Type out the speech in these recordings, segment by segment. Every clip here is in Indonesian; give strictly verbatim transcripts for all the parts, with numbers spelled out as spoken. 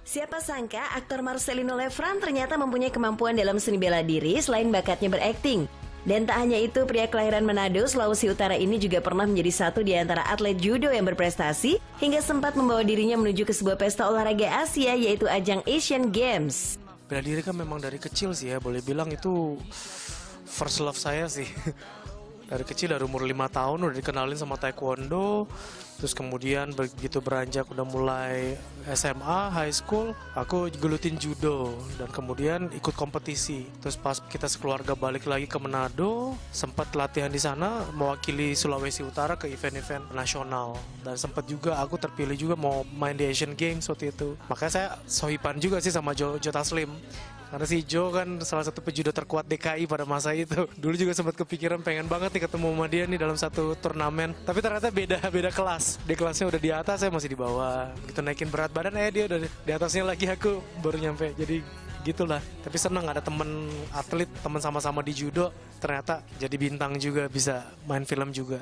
Siapa sangka aktor Marcelino Lefran ternyata mempunyai kemampuan dalam seni bela diri selain bakatnya berakting. Dan tak hanya itu, pria kelahiran Manado, Sulawesi Utara ini juga pernah menjadi satu di antara atlet judo yang berprestasi hingga sempat membawa dirinya menuju ke sebuah pesta olahraga Asia yaitu ajang Asian Games. Bela diri kan memang dari kecil sih ya, boleh bilang itu first love saya sih. Dari kecil, dari umur lima tahun udah dikenalin sama taekwondo. Terus kemudian begitu beranjak udah mulai S M A, high school, aku gelutin judo dan kemudian ikut kompetisi. Terus pas kita sekeluarga balik lagi ke Manado, sempat latihan di sana mewakili Sulawesi Utara ke event-event nasional. Dan sempat juga aku terpilih juga mau main di Asian Games waktu itu. Makanya saya sohipan juga sih sama Jo, Jo Taslim. Karena si Jo kan salah satu pejudo terkuat D K I pada masa itu. Dulu juga sempat kepikiran pengen banget nih ketemu sama dia nih dalam satu turnamen. Tapi ternyata beda beda kelas. Di kelasnya udah di atas, saya masih di bawah. Begitu naikin berat badan, eh dia udah di atasnya lagi, aku baru nyampe. Jadi gitulah. Tapi senang ada temen atlet, temen sama-sama di judo. Ternyata jadi bintang juga, bisa main film juga.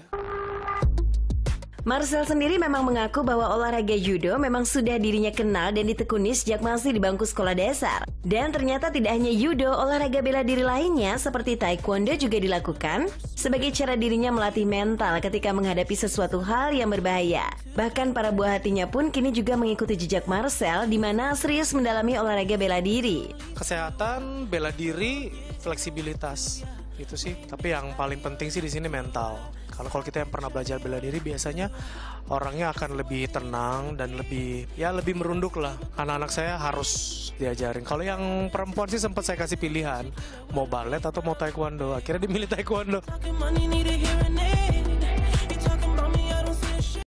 Marcel sendiri memang mengaku bahwa olahraga judo memang sudah dirinya kenal dan ditekuni sejak masih di bangku sekolah dasar. Dan ternyata tidak hanya judo, olahraga bela diri lainnya seperti taekwondo juga dilakukan sebagai cara dirinya melatih mental ketika menghadapi sesuatu hal yang berbahaya. Bahkan para buah hatinya pun kini juga mengikuti jejak Marcel di mana serius mendalami olahraga bela diri. Kesehatan, bela diri, fleksibilitas. Itu sih, tapi yang paling penting sih di sini mental. Kalau kalau kita yang pernah belajar bela diri biasanya orangnya akan lebih tenang dan lebih ya lebih merunduk lah. Anak-anak saya harus diajarin. Kalau yang perempuan sih sempat saya kasih pilihan mau balet atau mau taekwondo. Akhirnya dimilih taekwondo.